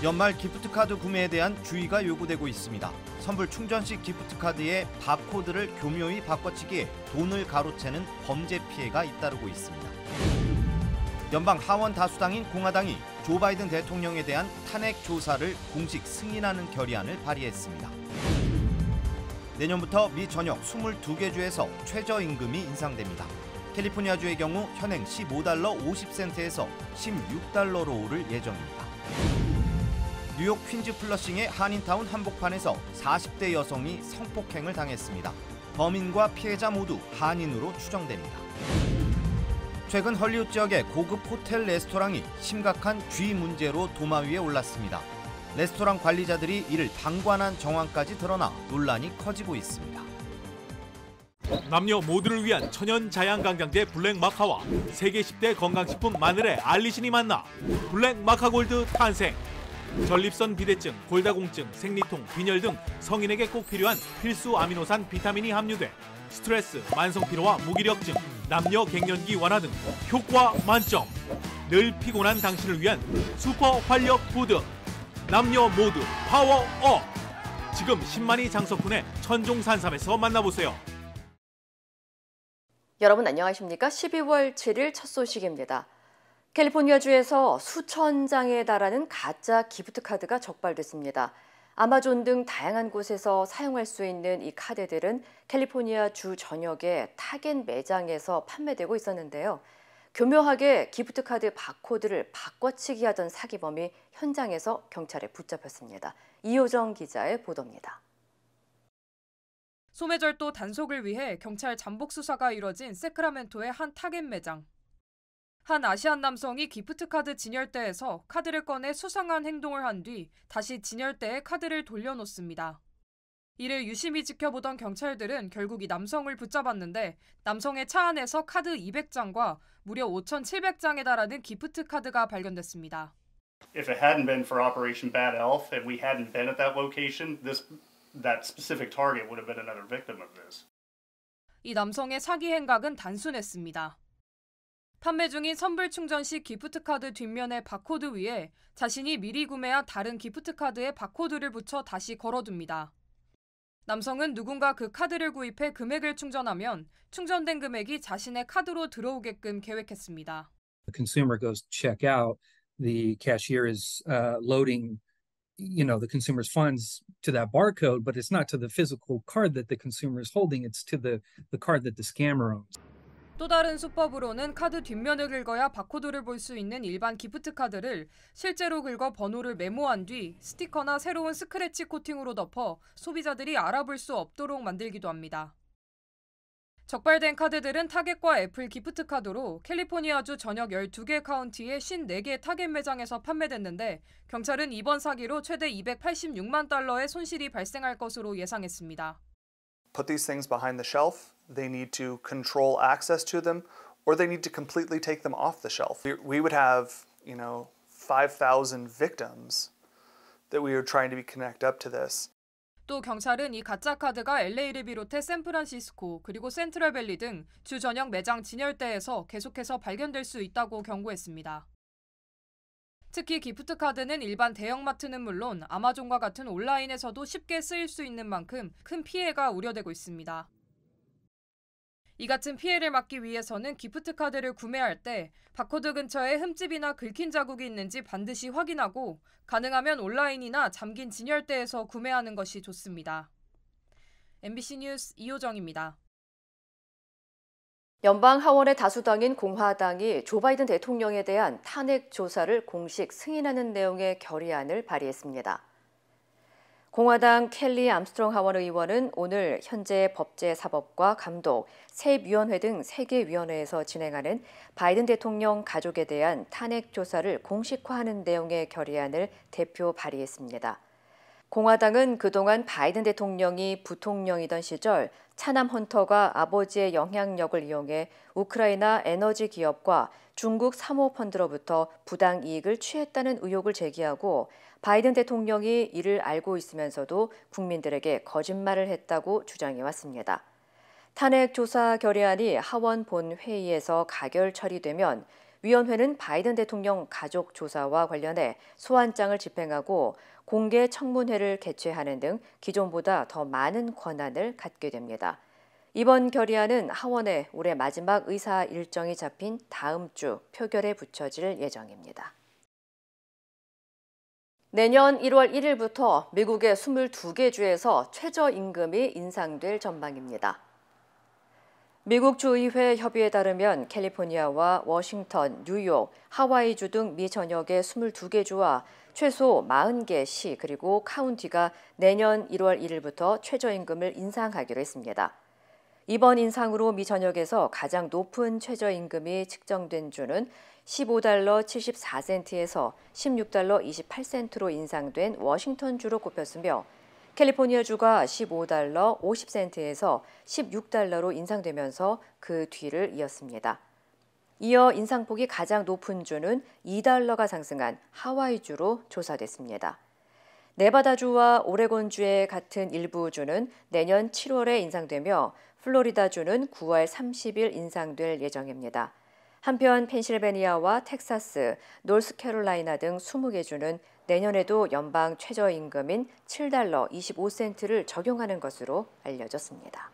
연말 기프트카드 구매에 대한 주의가 요구되고 있습니다. 선불 충전식 기프트카드의 바코드를 교묘히 바꿔치기해 돈을 가로채는 범죄 피해가 잇따르고 있습니다. 연방 하원 다수당인 공화당이 조 바이든 대통령에 대한 탄핵 조사를 공식 승인하는 결의안을 발의했습니다. 내년부터 미 전역 22개 주에서 최저임금이 인상됩니다. 캘리포니아주의 경우 현행 15달러 50센트에서 16달러로 오를 예정입니다. 뉴욕 퀸즈 플러싱의 한인타운 한복판에서 40대 여성이 성폭행을 당했습니다. 범인과 피해자 모두 한인으로 추정됩니다. 최근 헐리우드 지역의 고급 호텔 레스토랑이 심각한 쥐 문제로 도마 위에 올랐습니다. 레스토랑 관리자들이 이를 방관한 정황까지 드러나 논란이 커지고 있습니다. 남녀 모두를 위한 천연 자양강장제 블랙마카와 세계 10대 건강식품 마늘의 알리신이 만나 블랙마카골드 탄생. 전립선 비대증, 골다공증, 생리통, 빈혈 등 성인에게 꼭 필요한 필수 아미노산 비타민이 함유돼 스트레스, 만성피로와 무기력증, 남녀 갱년기 완화 등 효과 만점. 늘 피곤한 당신을 위한 슈퍼 활력 푸드. 남녀 모두 파워업! 지금 신만이 장석훈의 천종산삼에서 만나보세요. 여러분 안녕하십니까? 12월 7일 첫 소식입니다. 캘리포니아주에서 수천 장에 달하는 가짜 기프트카드가 적발됐습니다. 아마존 등 다양한 곳에서 사용할 수 있는 이 카드들은 캘리포니아 주 전역의 타겟 매장에서 판매되고 있었는데요. 교묘하게 기프트카드 바코드를 바꿔치기 하던 사기범이 현장에서 경찰에 붙잡혔습니다. 이효정 기자의 보도입니다. 소매절도 단속을 위해 경찰 잠복 수사가 이뤄진 세크라멘토의 한 타겟 매장. 한 아시안 남성이 기프트카드 진열대에서 카드를 꺼내 수상한 행동을 한 뒤 다시 진열대에 카드를 돌려놓습니다. 이를 유심히 지켜보던 경찰들은 결국 이 남성을 붙잡았는데 남성의 차 안에서 카드 200장과 무려 5,700장에 달하는 기프트카드가 발견됐습니다. If it hadn't been for Operation Bad Elf and we hadn't been at that location, that specific target would have been another victim of this. 이 남성의 사기 행각은 단순했습니다. 판매 중인 선불 충전식 기프트카드 뒷면의 바코드 위에 자신이 미리 구매한 다른 기프트카드의 바코드를 붙여 다시 걸어둡니다. 남성은 누군가 그 카드를 구입해 금액을 충전하면 충전된 금액이 자신의 카드로 들어오게끔 계획했습니다. The consumer goes to check out, the cashier is loading the consumer's funds to that barcode, but it's not to the physical card that the consumer is holding, it's to the card that the scammer owns. 또 다른 수법으로는 카드 뒷면을 긁어야 바코드를 볼 수 있는 일반 기프트카드를 실제로 긁어 번호를 메모한 뒤 스티커나 새로운 스크래치 코팅으로 덮어 소비자들이 알아볼 수 없도록 만들기도 합니다. 적발된 카드들은 타겟과 애플 기프트카드로 캘리포니아주 전역 12개 카운티의 54개 타겟 매장에서 판매됐는데 경찰은 이번 사기로 최대 286만 달러의 손실이 발생할 것으로 예상했습니다. Put these things behind the shelf. They need to control access to them, or they need to completely take them off the shelf. We would have, 5,000 victims that we were trying to connect up to this. 또 경찰은 이 가짜 카드가 LA를 비롯해 샌프란시스코 그리고 센트럴밸리 등 주 전역 매장 진열대에서 계속해서 발견될 수 있다고 경고했습니다. 특히 기프트카드는 일반 대형마트는 물론 아마존과 같은 온라인에서도 쉽게 쓰일 수 있는 만큼 큰 피해가 우려되고 있습니다. 이 같은 피해를 막기 위해서는 기프트카드를 구매할 때 바코드 근처에 흠집이나 긁힌 자국이 있는지 반드시 확인하고 가능하면 온라인이나 잠긴 진열대에서 구매하는 것이 좋습니다. MBC 뉴스 이효정입니다. 연방 하원의 다수당인 공화당이 조 바이든 대통령에 대한 탄핵 조사를 공식 승인하는 내용의 결의안을 발의했습니다. 공화당 켈리 암스트롱 하원 의원은 오늘 현재 법제사법과 감독, 세입위원회 등 3개 위원회에서 진행하는 바이든 대통령 가족에 대한 탄핵 조사를 공식화하는 내용의 결의안을 대표 발의했습니다. 공화당은 그동안 바이든 대통령이 부통령이던 시절 차남 헌터가 아버지의 영향력을 이용해 우크라이나 에너지 기업과 중국 사모펀드로부터 부당 이익을 취했다는 의혹을 제기하고 바이든 대통령이 이를 알고 있으면서도 국민들에게 거짓말을 했다고 주장해왔습니다. 탄핵 조사 결의안이 하원 본회의에서 가결 처리되면 위원회는 바이든 대통령 가족 조사와 관련해 소환장을 집행하고 공개 청문회를 개최하는 등 기존보다 더 많은 권한을 갖게 됩니다. 이번 결의안은 하원에 올해 마지막 의사 일정이 잡힌 다음 주 표결에 붙여질 예정입니다. 내년 1월 1일부터 미국의 22개 주에서 최저임금이 인상될 전망입니다. 미국 주의회 협의에 따르면 캘리포니아와 워싱턴, 뉴욕, 하와이주 등 미 전역의 22개 주와 최소 40개 시 그리고 카운티가 내년 1월 1일부터 최저임금을 인상하기로 했습니다. 이번 인상으로 미 전역에서 가장 높은 최저임금이 측정된 주는 $15 74센트에서 $16 28센트로 인상된 워싱턴주로 꼽혔으며 캘리포니아주가 $15 50센트에서 $16로 인상되면서 그 뒤를 이었습니다. 이어 인상폭이 가장 높은 주는 $2가 상승한 하와이주로 조사됐습니다. 네바다주와 오레곤주의 같은 일부 주는 내년 7월에 인상되며 플로리다주는 9월 30일 인상될 예정입니다. 한편 펜실베니아와 텍사스, 노스캐롤라이나 등 20개 주는 내년에도 연방 최저임금인 $7 25센트를 적용하는 것으로 알려졌습니다.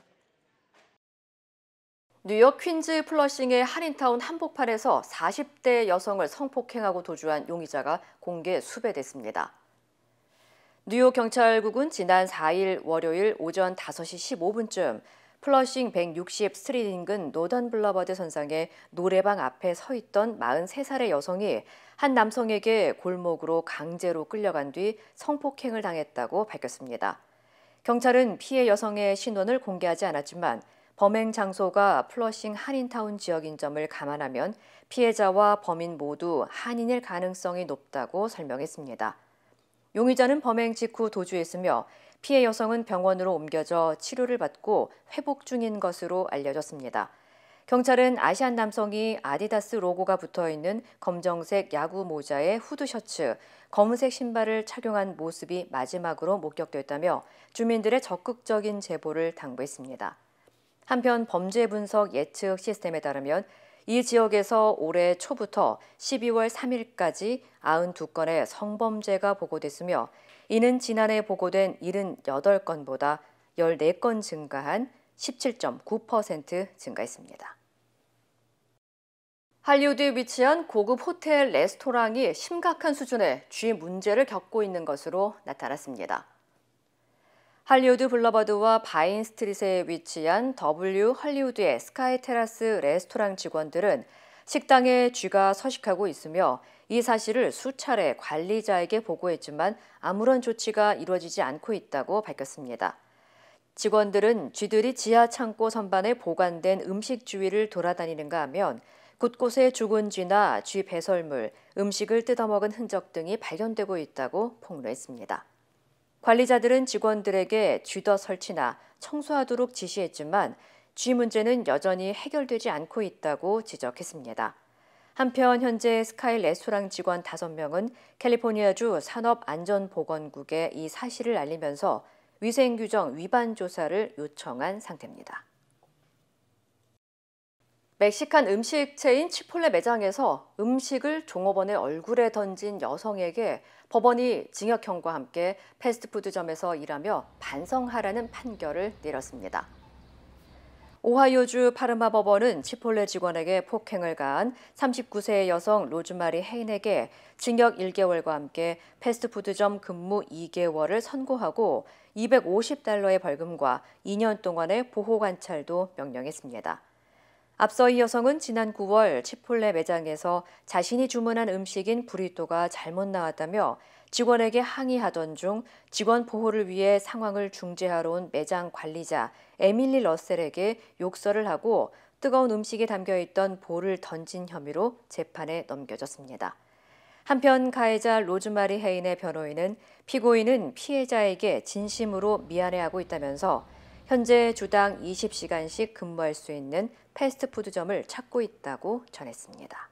뉴욕 퀸즈 플러싱의 한인타운 한복판에서 40대 여성을 성폭행하고 도주한 용의자가 공개 수배됐습니다. 뉴욕 경찰국은 지난 4일 월요일 오전 5시 15분쯤 플러싱 160 스트리트 인근 노던 블러버드 선상의 노래방 앞에 서 있던 43살의 여성이 한 남성에게 골목으로 강제로 끌려간 뒤 성폭행을 당했다고 밝혔습니다. 경찰은 피해 여성의 신원을 공개하지 않았지만 범행 장소가 플러싱 한인타운 지역인 점을 감안하면 피해자와 범인 모두 한인일 가능성이 높다고 설명했습니다. 용의자는 범행 직후 도주했으며 피해 여성은 병원으로 옮겨져 치료를 받고 회복 중인 것으로 알려졌습니다. 경찰은 아시안 남성이 아디다스 로고가 붙어있는 검정색 야구 모자에 후드 셔츠, 검은색 신발을 착용한 모습이 마지막으로 목격됐다며 주민들의 적극적인 제보를 당부했습니다. 한편 범죄 분석 예측 시스템에 따르면 이 지역에서 올해 초부터 12월 3일까지 92건의 성범죄가 보고됐으며 이는 지난해 보고된 78건보다 14건 증가한 17.9% 증가했습니다. 할리우드에 위치한 고급 호텔 레스토랑이 심각한 수준의 쥐 문제를 겪고 있는 것으로 나타났습니다. 할리우드 블러버드와 바인 스트릿에 위치한 W 할리우드의 스카이 테라스 레스토랑 직원들은 식당에 쥐가 서식하고 있으며 이 사실을 수차례 관리자에게 보고했지만 아무런 조치가 이루어지지 않고 있다고 밝혔습니다. 직원들은 쥐들이 지하 창고 선반에 보관된 음식 주위를 돌아다니는가 하면 곳곳에 죽은 쥐나 쥐 배설물, 음식을 뜯어먹은 흔적 등이 발견되고 있다고 폭로했습니다. 관리자들은 직원들에게 쥐더 설치나 청소하도록 지시했지만 쥐 문제는 여전히 해결되지 않고 있다고 지적했습니다. 한편 현재 스카이 레스토랑 직원 5명은 캘리포니아주 산업안전보건국에 이 사실을 알리면서 위생규정 위반 조사를 요청한 상태입니다. 멕시칸 음식 체인 치폴레 매장에서 음식을 종업원의 얼굴에 던진 여성에게 법원이 징역형과 함께 패스트푸드점에서 일하며 반성하라는 판결을 내렸습니다. 오하이오주 파르마 법원은 치폴레 직원에게 폭행을 가한 39세의 여성 로즈마리 헤인에게 징역 1개월과 함께 패스트푸드점 근무 2개월을 선고하고 $250의 벌금과 2년 동안의 보호관찰도 명령했습니다. 앞서 이 여성은 지난 9월 치폴레 매장에서 자신이 주문한 음식인 브리또가 잘못 나왔다며 직원에게 항의하던 중 직원 보호를 위해 상황을 중재하러 온 매장 관리자 에밀리 러셀에게 욕설을 하고 뜨거운 음식에 담겨있던 볼을 던진 혐의로 재판에 넘겨졌습니다. 한편 가해자 로즈마리 헤인의 변호인은 피고인은 피해자에게 진심으로 미안해하고 있다면서 현재 주당 20시간씩 근무할 수 있는 패스트푸드점을 찾고 있다고 전했습니다.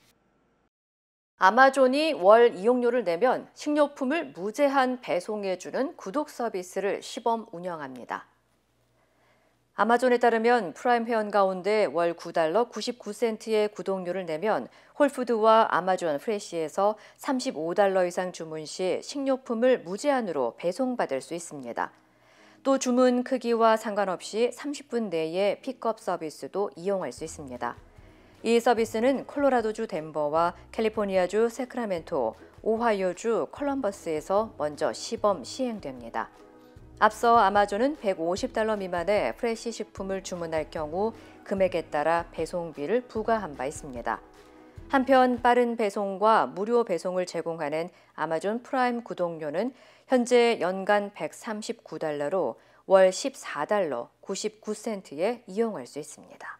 아마존이 월 이용료를 내면 식료품을 무제한 배송해주는 구독 서비스를 시범 운영합니다. 아마존에 따르면 프라임 회원 가운데 월 $9 99센트의 구독료를 내면 홀푸드와 아마존 프레시에서 $35 이상 주문 시 식료품을 무제한으로 배송받을 수 있습니다. 또 주문 크기와 상관없이 30분 내에 픽업 서비스도 이용할 수 있습니다. 이 서비스는 콜로라도주 덴버와 캘리포니아주 세크라멘토, 오하이오주 컬럼버스에서 먼저 시범 시행됩니다. 앞서 아마존은 $150 미만의 프레시 식품을 주문할 경우 금액에 따라 배송비를 부과한 바 있습니다. 한편 빠른 배송과 무료 배송을 제공하는 아마존 프라임 구독료는 현재 연간 $139로 월 $14 99센트에 이용할 수 있습니다.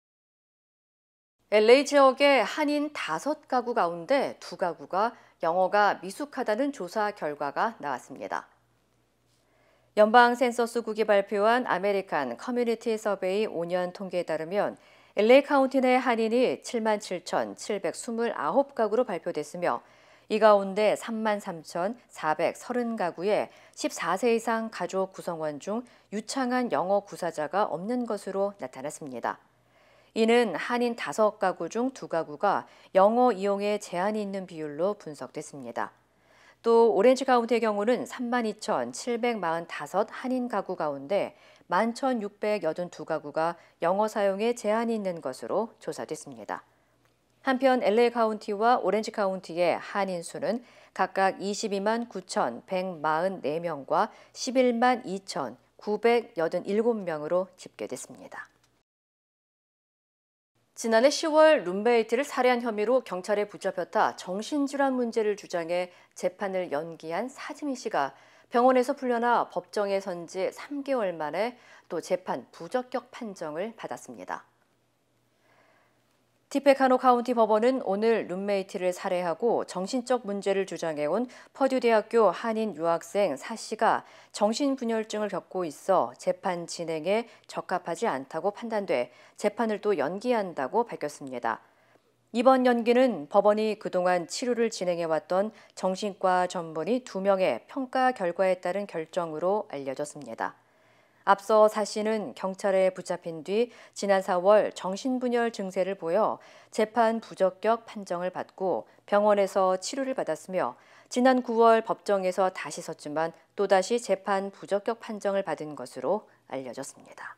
LA 지역의 한인 5가구 가운데 2가구가 영어가 미숙하다는 조사 결과가 나왔습니다. 연방 센서스국이 발표한 아메리칸 커뮤니티 서베이 5년 통계에 따르면 LA 카운티 내 한인이 77,729가구로 발표됐으며 이 가운데 33,430가구의 14세 이상 가족 구성원 중 유창한 영어 구사자가 없는 것으로 나타났습니다. 이는 한인 5가구 중 2가구가 영어 이용에 제한이 있는 비율로 분석됐습니다. 또 오렌지 카운티의 경우는 32,745 한인 가구 가운데 11,682가구가 영어 사용에 제한이 있는 것으로 조사됐습니다. 한편 LA 카운티와 오렌지 카운티의 한인 수는 각각 22만 9,144명과 11만 2,987명으로 집계됐습니다. 지난해 10월 룸메이트를 살해한 혐의로 경찰에 붙잡혔다 정신질환 문제를 주장해 재판을 연기한 사지민 씨가 병원에서 풀려나 법정에 선 지 3개월 만에 또 재판 부적격 판정을 받았습니다. 티페카노 카운티 법원은 오늘 룸메이트를 살해하고 정신적 문제를 주장해온 퍼듀 대학교 한인 유학생 사 씨가 정신분열증을 겪고 있어 재판 진행에 적합하지 않다고 판단돼 재판을 또 연기한다고 밝혔습니다. 이번 연기는 법원이 그동안 치료를 진행해왔던 정신과 전문의 2명의 평가 결과에 따른 결정으로 알려졌습니다. 앞서 사 씨는 경찰에 붙잡힌 뒤 지난 4월 정신분열 증세를 보여 재판 부적격 판정을 받고 병원에서 치료를 받았으며 지난 9월 법정에서 다시 섰지만 또다시 재판 부적격 판정을 받은 것으로 알려졌습니다.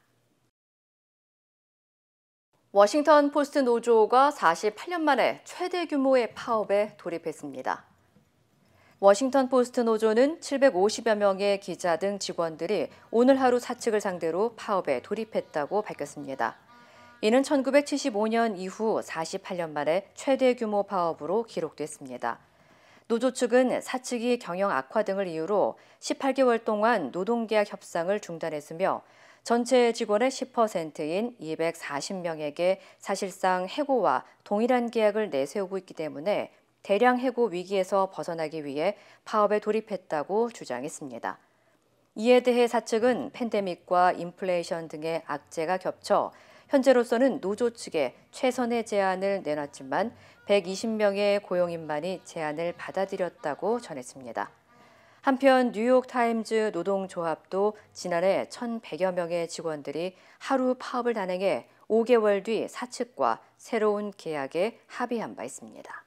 워싱턴 포스트 노조가 48년 만에 최대 규모의 파업에 돌입했습니다. 워싱턴 포스트 노조는 750여 명의 기자 등 직원들이 오늘 하루 사측을 상대로 파업에 돌입했다고 밝혔습니다. 이는 1975년 이후 48년 만에 최대 규모 파업으로 기록됐습니다. 노조 측은 사측이 경영 악화 등을 이유로 18개월 동안 노동계약 협상을 중단했으며 전체 직원의 10%인 240명에게 사실상 해고와 동일한 계약을 내세우고 있기 때문에 대량 해고 위기에서 벗어나기 위해 파업에 돌입했다고 주장했습니다. 이에 대해 사측은 팬데믹과 인플레이션 등의 악재가 겹쳐 현재로서는 노조 측에 최선의 제안을 내놨지만 120명의 고용인만이 제안을 받아들였다고 전했습니다. 한편 뉴욕타임즈 노동조합도 지난해 1,100여 명의 직원들이 하루 파업을 단행해 5개월 뒤 사측과 새로운 계약에 합의한 바 있습니다.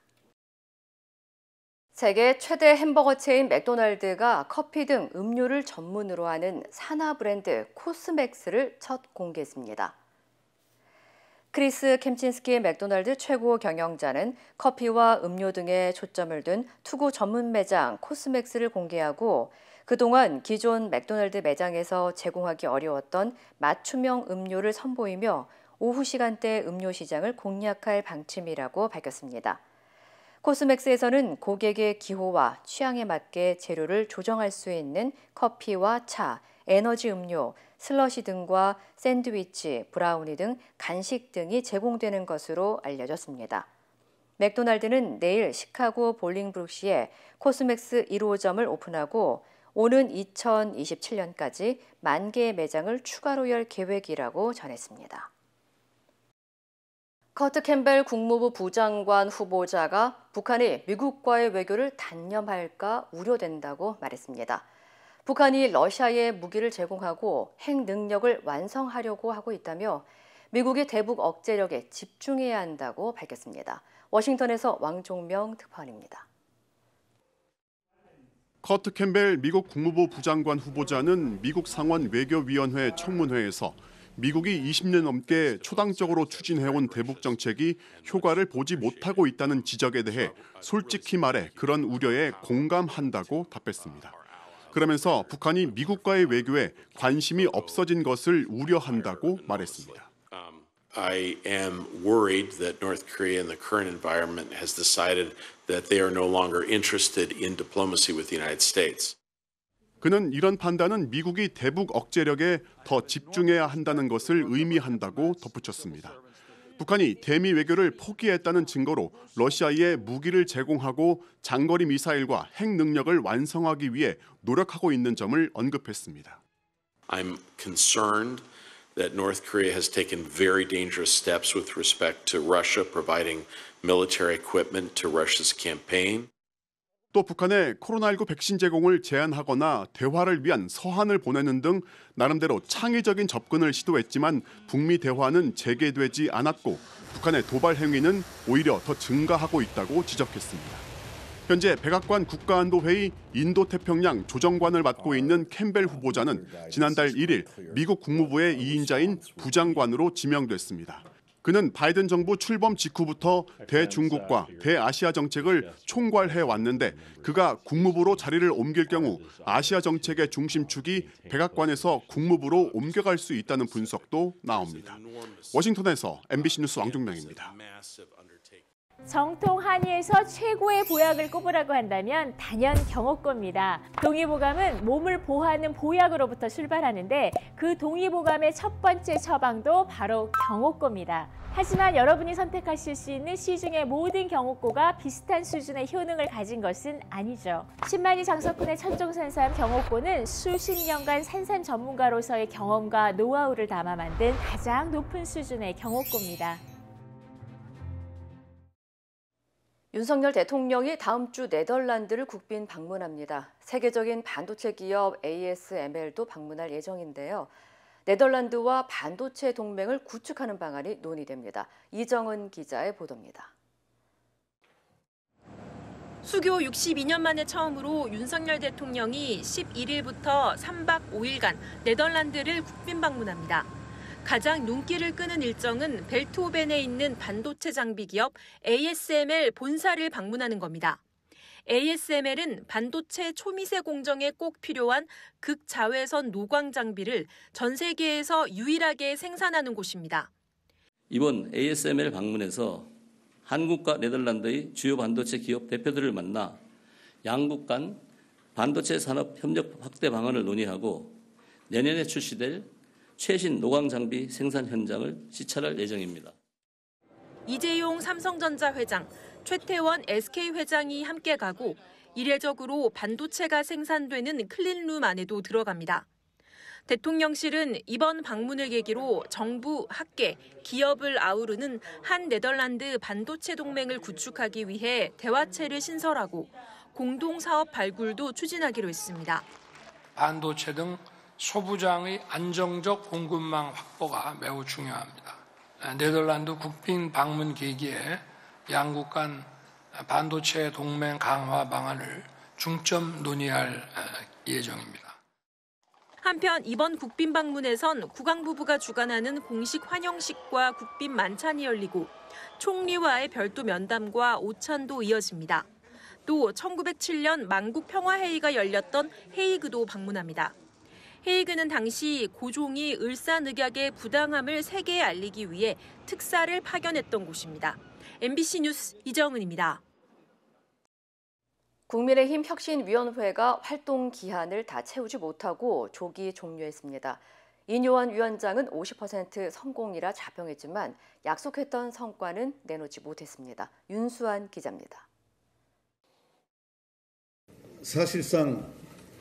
세계 최대 햄버거 체인 맥도날드가 커피 등 음료를 전문으로 하는 산하 브랜드 코스맥스를 첫 공개했습니다. 크리스 캠친스키 맥도날드 최고 경영자는 커피와 음료 등에 초점을 둔 투고 전문 매장 코스맥스를 공개하고 그동안 기존 맥도날드 매장에서 제공하기 어려웠던 맞춤형 음료를 선보이며 오후 시간대 음료 시장을 공략할 방침이라고 밝혔습니다. 코스맥스에서는 고객의 기호와 취향에 맞게 재료를 조정할 수 있는 커피와 차, 에너지 음료, 슬러시 등과 샌드위치, 브라우니 등 간식 등이 제공되는 것으로 알려졌습니다. 맥도날드는 내일 시카고 볼링브룩시에 코스맥스 1호점을 오픈하고 오는 2027년까지 10,000개의 매장을 추가로 열 계획이라고 전했습니다. 커트 캠벨 국무부 부장관 후보자가 북한이 미국과의 외교를 단념할까 우려된다고 말했습니다. 북한이 러시아에 무기를 제공하고 핵 능력을 완성하려고 하고 있다며 미국이 대북 억제력에 집중해야 한다고 밝혔습니다. 워싱턴에서 왕종명 특파원입니다. 커트 캠벨 미국 국무부 부장관 후보자는 미국 상원 외교위원회 청문회에서 미국이 20년 넘게 초당적으로 추진해온 대북 정책이 효과를 보지 못하고 있다는 지적에 대해 솔직히 말해 그런 우려에 공감한다고 답했습니다. 그러면서 북한이 미국과의 외교에 관심이 없어진 것을 우려한다고 말했습니다. I am worried that North Korea in the current environment has decided that they are no longer interested in diplomacy with the United States. 그는 이런 판단은 미국이 대북 억제력에 더 집중해야 한다는 것을 의미한다고 덧붙였습니다. 북한이 대미 외교를 포기했다는 증거로 러시아에 무기를 제공하고 장거리 미사일과 핵 능력을 완성하기 위해 노력하고 있는 점을 언급했습니다. I'm concerned that North Korea has taken very dangerous steps with respect to Russia providing military equipment to Russia's campaign. 또 북한의 코로나19 백신 제공을 제한하거나 대화를 위한 서한을 보내는 등 나름대로 창의적인 접근을 시도했지만 북미 대화는 재개되지 않았고 북한의 도발 행위는 오히려 더 증가하고 있다고 지적했습니다. 현재 백악관 국가안보회의 인도태평양 조정관을 맡고 있는 캠벨 후보자는 지난달 1일 미국 국무부의 2인자인 부장관으로 지명됐습니다. 그는 바이든 정부 출범 직후부터 대중국과 대아시아 정책을 총괄해 왔는데 그가 국무부로 자리를 옮길 경우 아시아 정책의 중심축이 백악관에서 국무부로 옮겨갈 수 있다는 분석도 나옵니다. 워싱턴에서 MBC 뉴스 왕종명입니다. 정통 한의에서 최고의 보약을 꼽으라고 한다면 단연 경옥고입니다. 동의보감은 몸을 보호하는 보약으로부터 출발하는데 그 동의보감의 첫 번째 처방도 바로 경옥고입니다. 하지만 여러분이 선택하실 수 있는 시중의 모든 경옥고가 비슷한 수준의 효능을 가진 것은 아니죠. 신만이 장석군의 천종산삼 경옥고는 수십 년간 산삼 전문가로서의 경험과 노하우를 담아 만든 가장 높은 수준의 경옥고입니다. 윤석열 대통령이 다음 주 네덜란드를 국빈 방문합니다. 세계적인 반도체 기업 ASML도 방문할 예정인데요. 네덜란드와 반도체 동맹을 구축하는 방안이 논의됩니다. 이정은 기자의 보도입니다. 수교 62년 만에 처음으로 윤석열 대통령이 11일부터 3박 5일간 네덜란드를 국빈 방문합니다. 가장 눈길을 끄는 일정은 벨트호벤에 있는 반도체 장비 기업 ASML 본사를 방문하는 겁니다. ASML은 반도체 초미세 공정에 꼭 필요한 극자외선 노광 장비를 전 세계에서 유일하게 생산하는 곳입니다. 이번 ASML 방문에서 한국과 네덜란드의 주요 반도체 기업 대표들을 만나 양국 간 반도체 산업 협력 확대 방안을 논의하고 내년에 출시될 최신 노광 장비 생산 현장을 시찰할 예정입니다. 이재용 삼성전자 회장, 최태원 SK 회장이 함께 가고 이례적으로 반도체가 생산되는 클린룸 안에도 들어갑니다. 대통령실은 이번 방문을 계기로 정부, 학계, 기업을 아우르는 한 네덜란드 반도체 동맹을 구축하기 위해 대화체를 신설하고 공동사업 발굴도 추진하기로 했습니다. 반도체 등 소부장의 안정적 공급망 확보가 매우 중요합니다. 네덜란드 국빈 방문 계기에 양국 간 반도체 동맹 강화 방안을 중점 논의할 예정입니다. 한편 이번 국빈 방문에선 국왕부부가 주관하는 공식 환영식과 국빈 만찬이 열리고 총리와의 별도 면담과 오찬도 이어집니다. 또 1907년 만국 평화회의가 열렸던 헤이그도 방문합니다. 헤이그는 당시 고종이 을사늑약의 부당함을 세계에 알리기 위해 특사를 파견했던 곳입니다. MBC 뉴스 이정은입니다. 국민의힘 혁신위원회가 활동 기한을 다 채우지 못하고 조기 종료했습니다. 인요한 위원장은 50% 성공이라 자평했지만 약속했던 성과는 내놓지 못했습니다. 윤수환 기자입니다. 사실상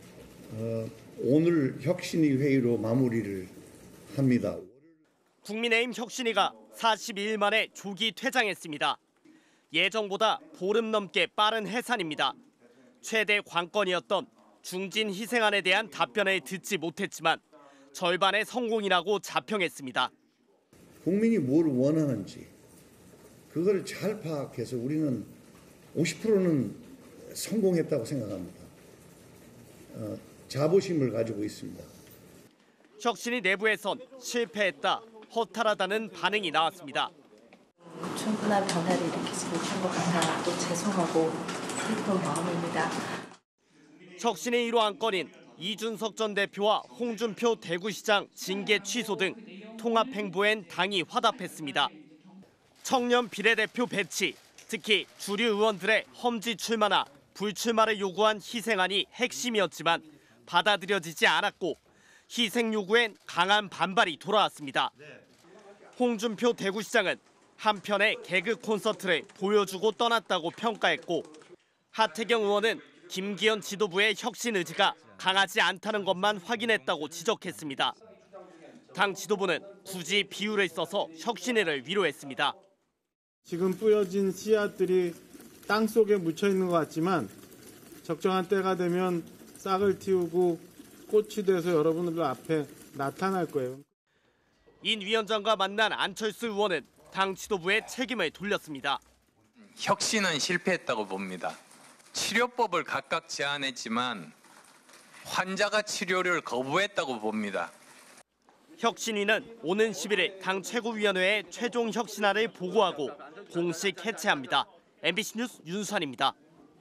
오늘 혁신위 회의로 마무리를 합니다. 국민의힘 혁신위가 42일 만에 조기 퇴장했습니다. 예정보다 보름 넘게 빠른 해산입니다. 최대 관건이었던 중진 희생안에 대한 답변을 듣지 못했지만 절반의 성공이라고 자평했습니다. 국민이 뭘 원하는지 그걸 잘 파악해서 우리는 50%는 성공했다고 생각합니다. 자부심을 가지고 있습니다. 혁신위 내부에선 실패했다, 허탈하다는 반응이 나왔습니다. 충분한 변화를 일으키지 못한 것 같아 또 죄송하고 슬픈 마음입니다. 혁신의 1호 안건인 이준석 전 대표와 홍준표 대구시장 징계 취소 등 통합행보엔 당이 화답했습니다. 청년 비례대표 배치, 특히 주류 의원들의 험지 출마나 불출마를 요구한 희생안이 핵심이었지만 받아들여지지 않았고 희생 요구엔 강한 반발이 돌아왔습니다. 홍준표 대구시장은 한편의 개그 콘서트를 보여주고 떠났다고 평가했고 하태경 의원은 김기현 지도부의 혁신 의지가 강하지 않다는 것만 확인했다고 지적했습니다. 당 지도부는 굳이 비유를 써서 혁신회를 위로했습니다. 지금 뿌려진 씨앗들이 땅속에 묻혀 있는 것 같지만 적정한 때가 되면 싹을 틔우고 꽃이 돼서 여러분들 앞에 나타날 거예요. 인 위원장과 만난 안철수 의원은 당 지도부의 책임을 돌렸습니다. 혁신은 실패했다고 봅니다. 치료법을 각각 제안했지만 환자가 치료를 거부했다고 봅니다. 혁신위는 오는 11일 당 최고위원회에 최종 혁신안을 보고하고 공식 해체합니다. MBC 뉴스 윤수환입니다.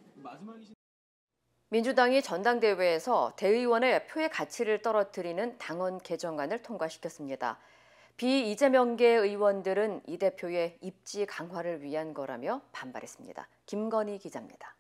민주당이 전당대회에서 대의원의 표의 가치를 떨어뜨리는 당원 개정안을 통과시켰습니다. 비이재명계 의원들은 이 대표의 입지 강화를 위한 거라며 반발했습니다. 김건희 기자입니다.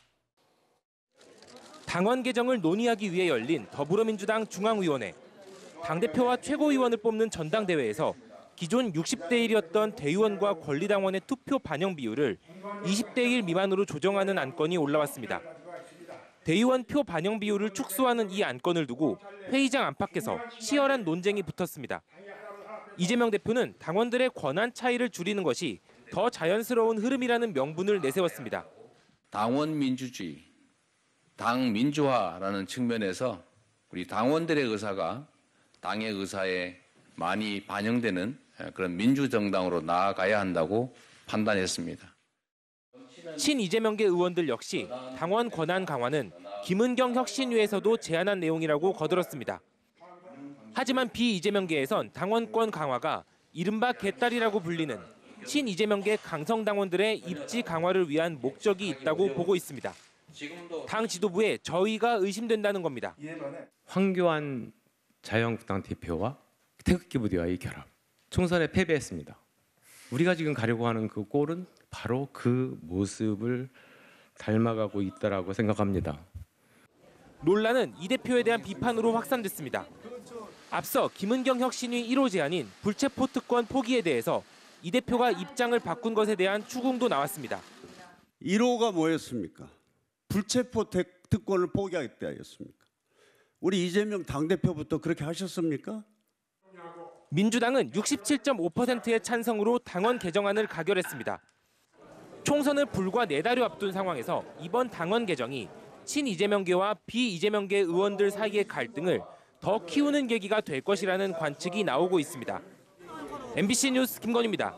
당원 개정을 논의하기 위해 열린 더불어민주당 중앙위원회. 당대표와 최고위원을 뽑는 전당대회에서 기존 60대 1이었던 대의원과 권리당원의 투표 반영 비율을 20대 1 미만으로 조정하는 안건이 올라왔습니다. 대의원 표 반영 비율을 축소하는 이 안건을 두고 회의장 안팎에서 치열한 논쟁이 붙었습니다. 이재명 대표는 당원들의 권한 차이를 줄이는 것이 더 자연스러운 흐름이라는 명분을 내세웠습니다. 당원 민주주의, 당 민주화라는 측면에서 우리 당원들의 의사가 당의 의사에 많이 반영되는 그런 민주정당으로 나아가야 한다고 판단했습니다. 친이재명계 의원들 역시 당원 권한 강화는 김은경 혁신위에서도 제안한 내용이라고 거들었습니다. 하지만 비이재명계에선 당원권 강화가 이른바 개딸이라고 불리는 친이재명계 강성당원들의 입지 강화를 위한 목적이 있다고 보고 있습니다. 당 지도부에 저의가 의심된다는 겁니다. 황교안 자유한국당 대표와 태극기 부대와의 결합, 총선에 패배했습니다. 우리가 지금 가려고 하는 그 꼴은 바로 그 모습을 닮아가고 있다라고 생각합니다. 논란은 이 대표에 대한 비판으로 확산됐습니다. 앞서 김은경 혁신위 1호 제안인 불체포 특권 포기에 대해서 이 대표가 입장을 바꾼 것에 대한 추궁도 나왔습니다. 1호가 뭐였습니까? 불체포 특권을 포기하겠다였습니까? 우리 이재명 당대표부터 그렇게 하셨습니까? 민주당은 67.5%의 찬성으로 당원 개정안을 가결했습니다. 총선을 불과 4달여 앞둔 상황에서 이번 당원 개정이 친이재명계와 비이재명계 의원들 사이의 갈등을 더 키우는 계기가 될 것이라는 관측이 나오고 있습니다. MBC 뉴스 김건희입니다.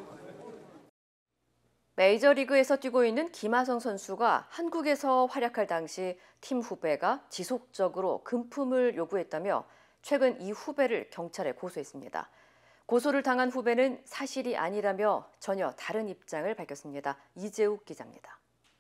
메이저리그에서 뛰고 있는 김하성 선수가 한국에서 활약할 당시 팀 후배가 지속적으로 금품을 요구했다며 최근 이 후배를 경찰에 고소했습니다. 고소를 당한 후배는 사실이 아니라며 전혀 다른 입장을 밝혔습니다. 이재욱 기자입니다.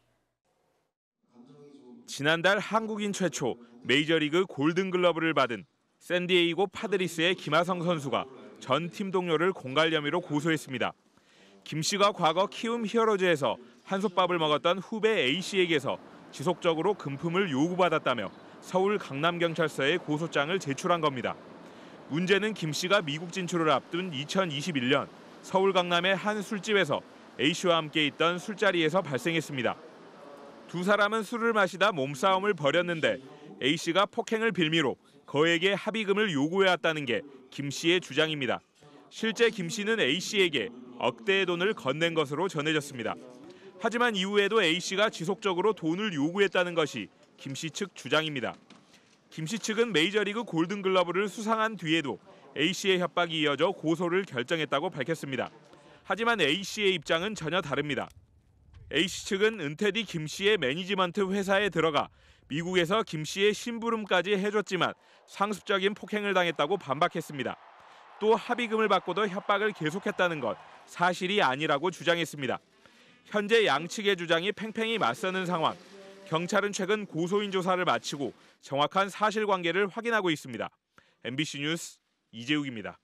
지난달 한국인 최초 메이저리그 골든글러브를 받은 샌디에이고 파드리스의 김하성 선수가 전 팀 동료를 공갈 혐의로 고소했습니다. 김 씨가 과거 키움 히어로즈에서 한솥밥을 먹었던 후배 A 씨에게서 지속적으로 금품을 요구받았다며 서울 강남경찰서에 고소장을 제출한 겁니다. 문제는 김 씨가 미국 진출을 앞둔 2021년 서울 강남의 한 술집에서 A 씨와 함께 있던 술자리에서 발생했습니다. 두 사람은 술을 마시다 몸싸움을 벌였는데 A 씨가 폭행을 빌미로 거액의 합의금을 요구해왔다는 게 김 씨의 주장입니다. 실제 김 씨는 A 씨에게 억대의 돈을 건넨 것으로 전해졌습니다. 하지만 이후에도 A 씨가 지속적으로 돈을 요구했다는 것이 김씨 측 주장입니다. 김씨 측은 메이저리그 골든글러브를 수상한 뒤에도 A씨의 협박이 이어져 고소를 결정했다고 밝혔습니다. 하지만 A씨의 입장은 전혀 다릅니다. A씨 측은 은퇴 뒤 김씨의 매니지먼트 회사에 들어가 미국에서 김씨의 심부름까지 해줬지만 상습적인 폭행을 당했다고 반박했습니다. 또 합의금을 받고도 협박을 계속했다는 것 사실이 아니라고 주장했습니다. 현재 양측의 주장이 팽팽히 맞서는 상황. 경찰은 최근 고소인 조사를 마치고 정확한 사실관계를 확인하고 있습니다. MBC 뉴스 이재욱입니다.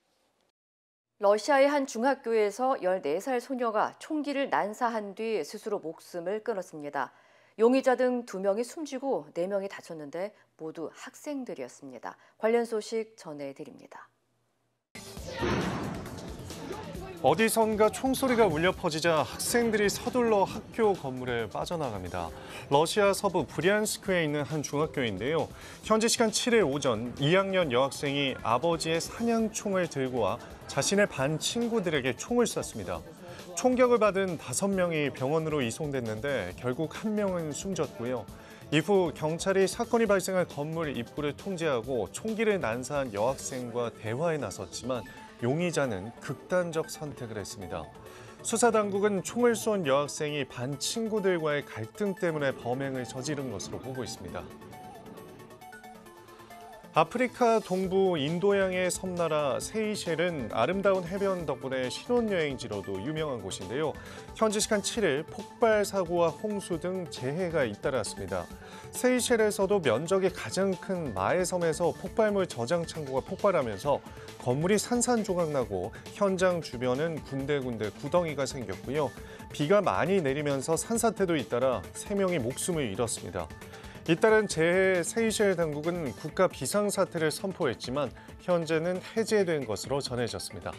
러시아의 한 중학교에서 14살 소녀가 총기를 난사한 뒤 스스로 목숨을 끊었습니다. 용의자 등 2명이 숨지고 4명이 다쳤는데 모두 학생들이었습니다. 관련 소식 전해드립니다. 어디선가 총소리가 울려 퍼지자 학생들이 서둘러 학교 건물에 빠져나갑니다. 러시아 서부 브리안스크에 있는 한 중학교인데요. 현지 시간 7일 오전 2학년 여학생이 아버지의 사냥총을 들고 와 자신의 반 친구들에게 총을 쐈습니다. 총격을 받은 5명이 병원으로 이송됐는데 결국 1명은 숨졌고요. 이후 경찰이 사건이 발생한 건물 입구를 통제하고 총기를 난사한 여학생과 대화에 나섰지만 용의자는 극단적 선택을 했습니다. 수사당국은 총을 쏜 여학생이 반 친구들과의 갈등 때문에 범행을 저지른 것으로 보고 있습니다. 아프리카 동부 인도양의 섬나라 세이셸은 아름다운 해변 덕분에 신혼여행지로도 유명한 곳인데요. 현지 시간 7일 폭발 사고와 홍수 등 재해가 잇따랐습니다. 세이셸에서도 면적이 가장 큰 마에섬에서 폭발물 저장 창고가 폭발하면서 건물이 산산조각나고 현장 주변은 군데군데 구덩이가 생겼고요. 비가 많이 내리면서 산사태도 잇따라 3명이 목숨을 잃었습니다. 잇따른 재해에 세이셸 당국은 국가 비상사태를 선포했지만 현재는 해제된 것으로 전해졌습니다.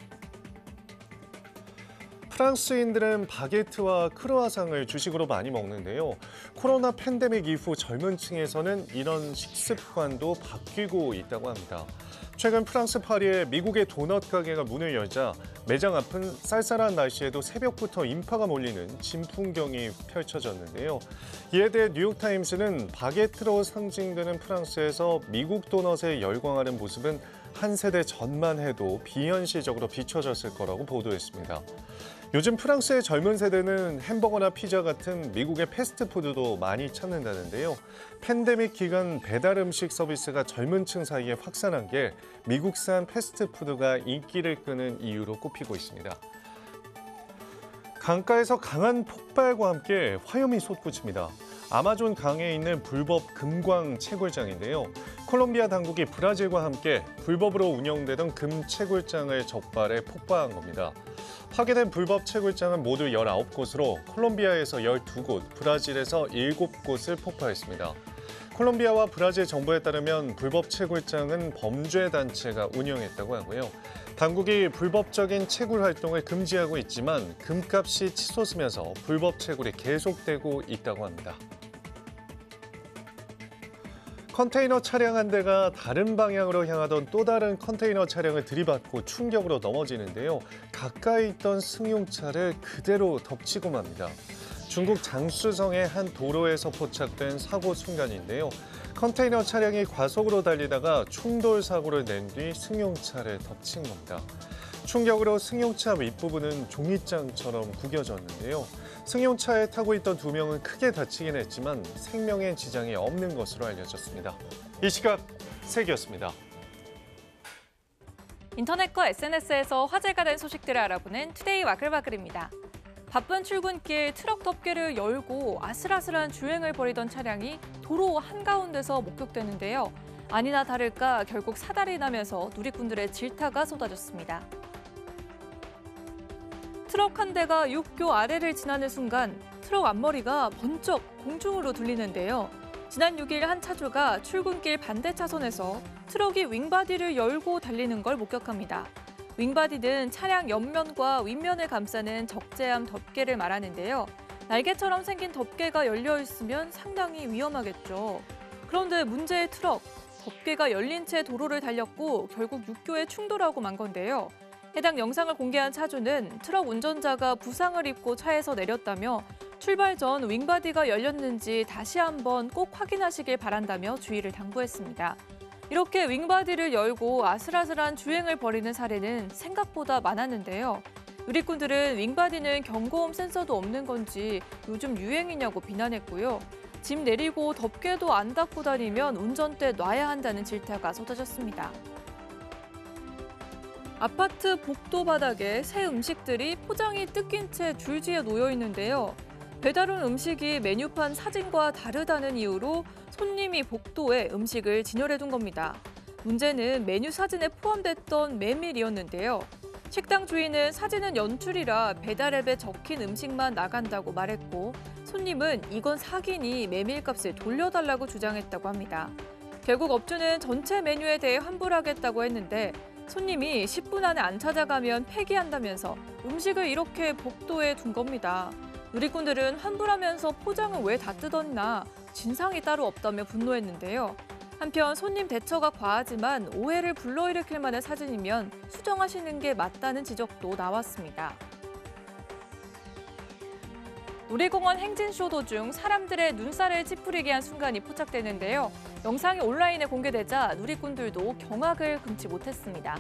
프랑스인들은 바게트와 크루아상을 주식으로 많이 먹는데요. 코로나 팬데믹 이후 젊은 층에서는 이런 식습관도 바뀌고 있다고 합니다. 최근 프랑스 파리에 미국의 도넛 가게가 문을 열자 매장 앞은 쌀쌀한 날씨에도 새벽부터 인파가 몰리는 진풍경이 펼쳐졌는데요. 이에 대해 뉴욕타임스는 바게트로 상징되는 프랑스에서 미국 도넛에 열광하는 모습은 한 세대 전만 해도 비현실적으로 비춰졌을 거라고 보도했습니다. 요즘 프랑스의 젊은 세대는 햄버거나 피자 같은 미국의 패스트푸드도 많이 찾는다는데요. 팬데믹 기간 배달 음식 서비스가 젊은 층 사이에 확산한 게 미국산 패스트푸드가 인기를 끄는 이유로 꼽히고 있습니다. 강가에서 강한 폭발과 함께 화염이 솟구칩니다. 아마존 강에 있는 불법 금광 채굴장인데요. 콜롬비아 당국이 브라질과 함께 불법으로 운영되던 금 채굴장을 적발해 폭파한 겁니다. 파괴된 불법 채굴장은 모두 19곳으로 콜롬비아에서 12곳, 브라질에서 7곳을 폭파했습니다. 콜롬비아와 브라질 정부에 따르면 불법 채굴장은 범죄 단체가 운영했다고 하고요. 당국이 불법적인 채굴 활동을 금지하고 있지만 금값이 치솟으면서 불법 채굴이 계속되고 있다고 합니다. 컨테이너 차량 한 대가 다른 방향으로 향하던 또 다른 컨테이너 차량을 들이받고 충격으로 넘어지는데요. 가까이 있던 승용차를 그대로 덮치고 맙니다. 중국 장쑤성의 한 도로에서 포착된 사고 순간인데요. 컨테이너 차량이 과속으로 달리다가 충돌 사고를 낸 뒤 승용차를 덮친 겁니다. 충격으로 승용차 윗부분은 종이장처럼 구겨졌는데요. 승용차에 타고 있던 2명은 크게 다치긴 했지만 생명에 지장이 없는 것으로 알려졌습니다. 이 시각 세계였습니다. 인터넷과 SNS에서 화제가 된 소식들을 알아보는 투데이 와글와글입니다. 바쁜 출근길 트럭 덮개를 열고 아슬아슬한 주행을 벌이던 차량이 도로 한가운데서 목격되는데요. 아니나 다를까 결국 사달이 나면서 누리꾼들의 질타가 쏟아졌습니다. 트럭 한 대가 육교 아래를 지나는 순간 트럭 앞머리가 번쩍 공중으로 들리는데요. 지난 6일 한 차주가 출근길 반대 차선에서 트럭이 윙바디를 열고 달리는 걸 목격합니다. 윙바디는 차량 옆면과 윗면을 감싸는 적재함 덮개를 말하는데요. 날개처럼 생긴 덮개가 열려 있으면 상당히 위험하겠죠. 그런데 문제의 트럭, 덮개가 열린 채 도로를 달렸고 결국 육교에 충돌하고 만 건데요. 해당 영상을 공개한 차주는 트럭 운전자가 부상을 입고 차에서 내렸다며 출발 전 윙바디가 열렸는지 다시 한번 꼭 확인하시길 바란다며 주의를 당부했습니다. 이렇게 윙바디를 열고 아슬아슬한 주행을 벌이는 사례는 생각보다 많았는데요. 누리꾼들은 윙바디는 경고음 센서도 없는 건지 요즘 유행이냐고 비난했고요. 짐 내리고 덮개도 안 닫고 다니면 운전대 놔야 한다는 질타가 쏟아졌습니다. 아파트 복도 바닥에 새 음식들이 포장이 뜯긴 채 줄지에 놓여 있는데요. 배달 온 음식이 메뉴판 사진과 다르다는 이유로 손님이 복도에 음식을 진열해둔 겁니다. 문제는 메뉴 사진에 포함됐던 메밀이었는데요. 식당 주인은 사진은 연출이라 배달 앱에 적힌 음식만 나간다고 말했고 손님은 이건 사기니 메밀값을 돌려달라고 주장했다고 합니다. 결국 업주는 전체 메뉴에 대해 환불하겠다고 했는데 손님이 10분 안에 안 찾아가면 폐기한다면서 음식을 이렇게 복도에 둔 겁니다. 누리꾼들은 환불하면서 포장을 왜 다 뜯었나 진상이 따로 없다며 분노했는데요. 한편 손님 대처가 과하지만 오해를 불러일으킬 만한 사진이면 수정하시는 게 맞다는 지적도 나왔습니다. 놀이공원 행진쇼 도중 사람들의 눈살을 찌푸리게 한 순간이 포착되는데요. 영상이 온라인에 공개되자 누리꾼들도 경악을 금치 못했습니다.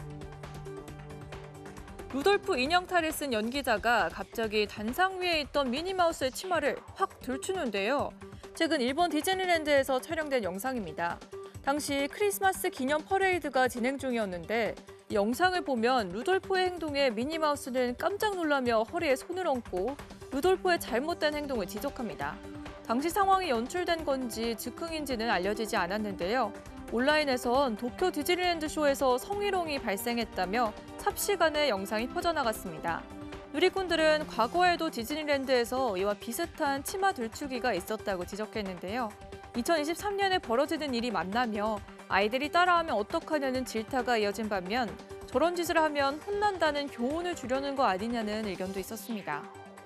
루돌프 인형탈을 쓴 연기자가 갑자기 단상 위에 있던 미니마우스의 치마를 확 들추는데요. 최근 일본 디즈니랜드에서 촬영된 영상입니다. 당시 크리스마스 기념 퍼레이드가 진행 중이었는데 이 영상을 보면 루돌프의 행동에 미니마우스는 깜짝 놀라며 허리에 손을 얹고 루돌프의 잘못된 행동을 지적합니다. 당시 상황이 연출된 건지 즉흥인지는 알려지지 않았는데요. 온라인에선 도쿄 디즈니랜드 쇼에서 성희롱이 발생했다며 삽시간에 영상이 퍼져나갔습니다. 누리꾼들은 과거에도 디즈니랜드에서 이와 비슷한 치마 들추기가 있었다고 지적했는데요. 2023년에 벌어지는 일이 맞나며 아이들이 따라하면 어떡하냐는 질타가 이어진 반면 저런 짓을 하면 혼난다는 교훈을 주려는 거 아니냐는 의견도 있었습니다.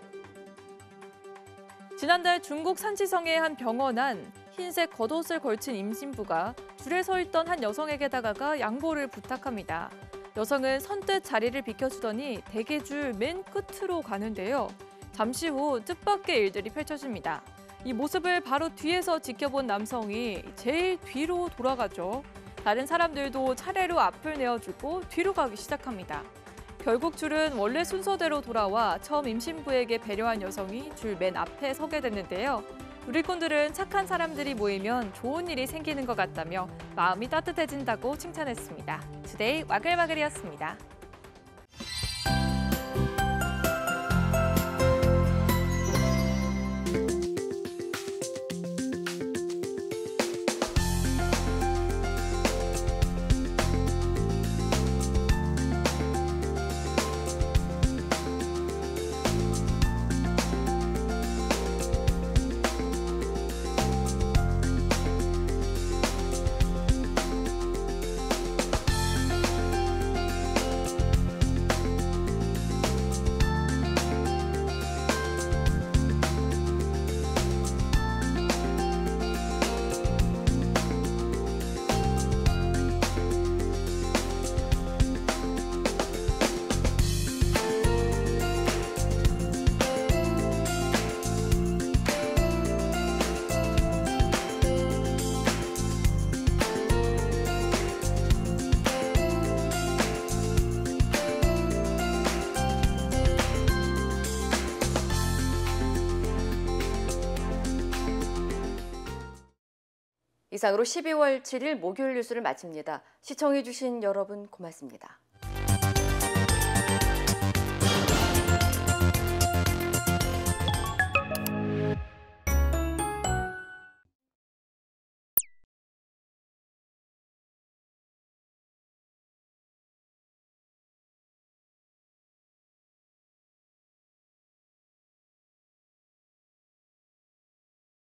지난달 중국 산지성의 한 병원 안 흰색 겉옷을 걸친 임신부가 줄에 서 있던 한 여성에게 다가가 양보를 부탁합니다. 여성은 선뜻 자리를 비켜주더니 대기줄 맨 끝으로 가는데요. 잠시 후 뜻밖의 일들이 펼쳐집니다. 이 모습을 바로 뒤에서 지켜본 남성이 제일 뒤로 돌아가죠. 다른 사람들도 차례로 앞을 내어주고 뒤로 가기 시작합니다. 결국 줄은 원래 순서대로 돌아와 처음 임신부에게 배려한 여성이 줄 맨 앞에 서게 됐는데요. 누리꾼들은 착한 사람들이 모이면 좋은 일이 생기는 것 같다며 마음이 따뜻해진다고 칭찬했습니다. 투데이 와글와글이었습니다. 이상으로 12월 7일 목요일 뉴스를 마칩니다. 시청해주신 여러분 고맙습니다.